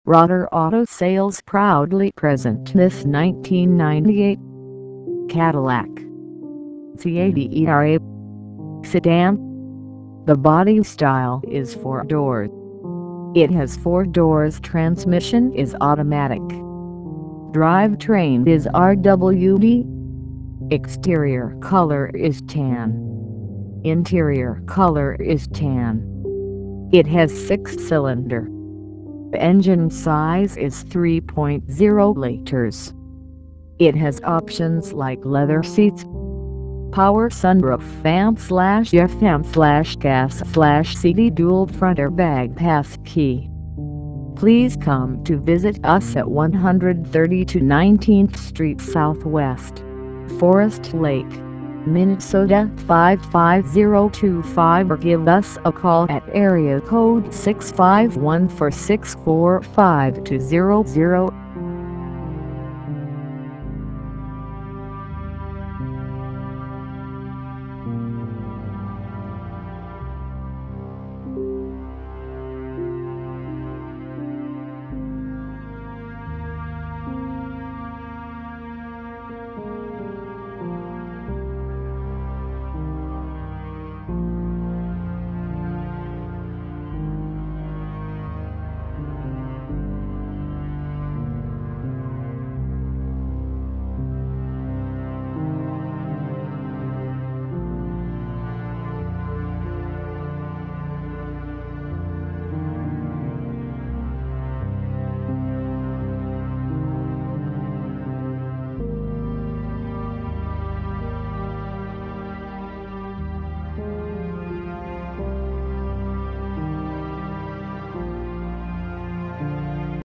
Rotter Auto Sales proudly present this 1998 Cadillac Catera sedan. The body style is 4 doors. It has 4 doors. Transmission is automatic. Drivetrain is RWD. Exterior color is tan. Interior color is tan. It has 6-cylinder. Engine size is 3.0 liters. It has options like leather seats, power sunroof, AM/FM/gas/CD, dual front airbag, pass key. Please come to visit us at 132 19th Street Southwest, Forest Lake, Minnesota 55025, or give us a call at area code 651-464-5200.